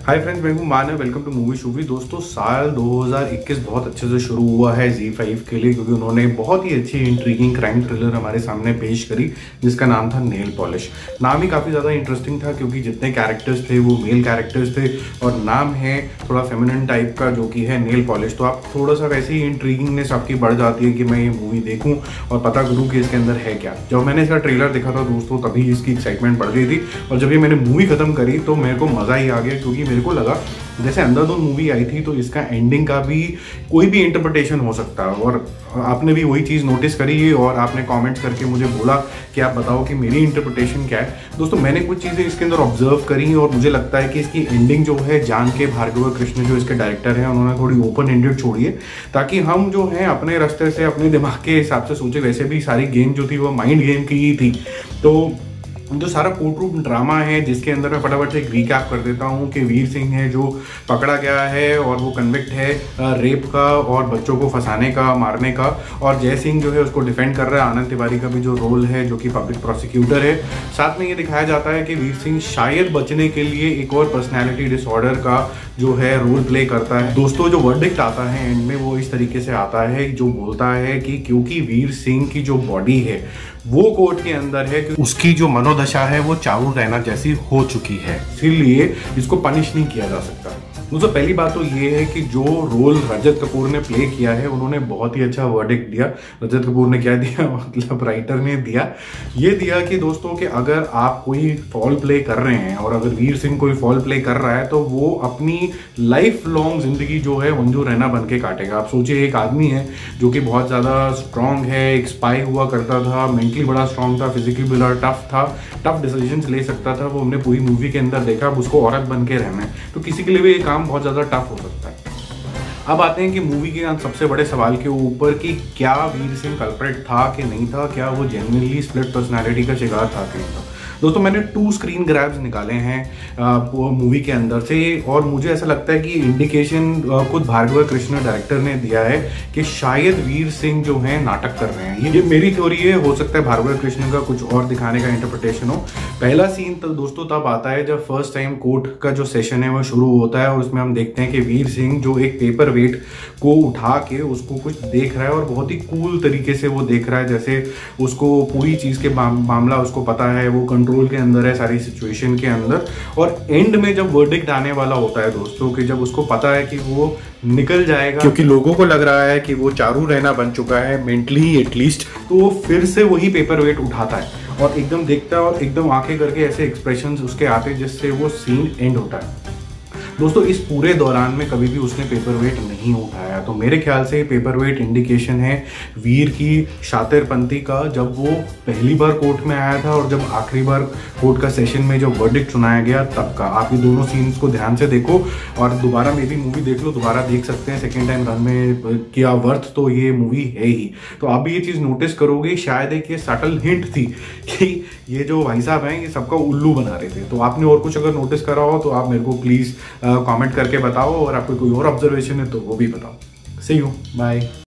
हाय friends, मैं हूं Manav. Welcome to Movie Shoovie. दोस्तों, साल 2021 बहुत अच्छे से शुरू हुआ है ZEE5 के लिए, क्योंकि उन्होंने बहुत ही अच्छी इंट्रीगिंग क्राइम थ्रिलर हमारे सामने पेश करी जिसका नाम था नेल पॉलिश। नाम ही काफ़ी ज़्यादा इंटरेस्टिंग था क्योंकि जितने कैरेक्टर्स थे वो मेल कैरेक्टर्स थे और नाम है थोड़ा फेमिनिन टाइप का जो कि है नेल पॉलिश। तो आप थोड़ा सा वैसे ही इंट्रीगिंगनेस आपकी बढ़ जाती है कि मैं ये मूवी देखूँ और पता करूँ कि इसके अंदर है क्या। जब मैंने इसका ट्रेलर देखा था दोस्तों, तभी इसकी एक्साइटमेंट बढ़ गई थी और जब ये मैंने मूवी खत्म करी तो मेरे को मज़ा ही आ गया, क्योंकि मेरे को लगा जैसे अंधाधुन मूवी आई थी तो इसका एंडिंग का भी कोई भी इंटरप्रिटेशन हो सकता है। और आपने भी वही चीज़ नोटिस करी और आपने कमेंट्स करके मुझे बोला कि आप बताओ कि मेरी इंटरप्रिटेशन क्या है। दोस्तों, मैंने कुछ चीज़ें इसके अंदर ऑब्जर्व करी और मुझे लगता है कि इसकी एंडिंग जो है जान के भार्गव कृष्ण जो इसके डायरेक्टर हैं उन्होंने थोड़ी ओपन एंडेड छोड़ी है, ताकि हम जो है अपने रास्ते से अपने दिमाग के हिसाब से सोचे। वैसे भी सारी गेम जो थी वो माइंड गेम की ही थी। तो जो सारा कोर्ट रूम ड्रामा है जिसके अंदर मैं फटाफट से एक रिकैप कर देता हूँ कि वीर सिंह है जो पकड़ा गया है और वो कन्विक्ट है रेप का और बच्चों को फंसाने का, मारने का। और जय सिंह जो है उसको डिफेंड कर रहा है। आनंद तिवारी का भी जो रोल है जो कि पब्लिक प्रोसिक्यूटर है। साथ में ये दिखाया जाता है कि वीर सिंह शायद बचने के लिए एक और पर्सनैलिटी डिसऑर्डर का जो है रोल प्ले करता है। दोस्तों, जो वर्डिक्ट आता है एंड में वो इस तरीके से आता है जो बोलता है कि क्योंकि वीर सिंह की जो बॉडी है वो कोर्ट के अंदर है कि उसकी जो मनोदशा है वो चारू रैना जैसी हो चुकी है, इसीलिए इसको पनिश नहीं किया जा सकता। दोस्तों, पहली बात तो ये है कि जो रोल रजत कपूर ने प्ले किया है उन्होंने बहुत ही अच्छा वर्डिक्ट दिया। रजत कपूर ने क्या दिया, मतलब राइटर ने दिया, ये दिया कि दोस्तों कि अगर आप कोई फॉल प्ले कर रहे हैं और अगर वीर सिंह कोई फॉल प्ले कर रहा है तो वो अपनी लाइफ लॉन्ग जिंदगी जो है मंजू रैना बन के काटेगा। आप सोचिए, एक आदमी है जो कि बहुत ज़्यादा स्ट्रांग है, एक स्पाई हुआ करता था, मेंटली बड़ा स्ट्रांग था, फिजिकली बड़ा टफ था, टफ डिसीजंस ले सकता था। वो हमने पूरी मूवी के अंदर देखा। अब उसको औरत बन के रहना है तो किसी के लिए भी ये काम बहुत ज़्यादा टफ हो सकता है। अब आते हैं कि मूवी के सबसे बड़े सवाल के ऊपर कि क्या वीर सिंह कल्प्रेट था कि नहीं था, क्या वो जेन्युइनली स्प्लिट पर्सनालिटी का शिकार था कि नहीं था। दोस्तों, मैंने 2 स्क्रीन ग्रैब्स निकाले हैं मूवी के अंदर से और मुझे ऐसा लगता है कि इंडिकेशन खुद भार्गव कृष्ण डायरेक्टर ने दिया है कि शायद वीर सिंह जो है नाटक कर रहे हैं। ये मेरी थ्योरी है, हो सकता है भार्गव कृष्ण का कुछ और दिखाने का इंटरप्रिटेशन हो। पहला सीन तो दोस्तों तब आता है जब फर्स्ट टाइम कोर्ट का जो सेशन है वो शुरू होता है और उसमें हम देखते हैं कि वीर सिंह जो एक पेपर वेट को उठा के उसको कुछ देख रहा है और बहुत ही कूल तरीके से वो देख रहा है, जैसे उसको पूरी चीज़ के मामला उसको पता है, वो कंट्रोल के अंदर है सारी सिचुएशन के अंदर। और एंड में जब वर्डिक्ट आने वाला होता है दोस्तों कि जब उसको पता है कि वो निकल जाएगा क्योंकि लोगों को लग रहा है कि वो चारू रैना बन चुका है मेंटली एटलीस्ट, तो वो फिर से वही पेपर वेट उठाता है और एकदम देखता है और एकदम आंखें करके ऐसे एक्सप्रेशंस उसके आते हैं जिससे वो सीन एंड होता है। दोस्तों, इस पूरे दौरान में कभी भी उसने पेपर वेट नहीं उठाया, तो मेरे ख्याल से पेपर वेट इंडिकेशन है वीर की शातिरपंथी का, जब वो पहली बार कोर्ट में आया था और जब आखिरी बार कोर्ट का सेशन में जब वर्डिक्ट सुनाया गया तब का। आप ये दोनों सीन्स को ध्यान से देखो और दोबारा मे भी मूवी देख लो, दोबारा देख सकते हैं। सेकेंड टाइम रन में किया वर्थ तो ये मूवी है ही। तो आप भी ये चीज़ नोटिस करोगे, शायद एक ये सटल हिंट थी कि ये जो भाई साहब हैं ये सबका उल्लू बना रहे थे। तो आपने और कुछ अगर नोटिस करा हो तो आप मेरे को प्लीज़ कमेंट करके बताओ और आपको कोई और ऑब्जर्वेशन है तो वो भी बताओ। See you, bye.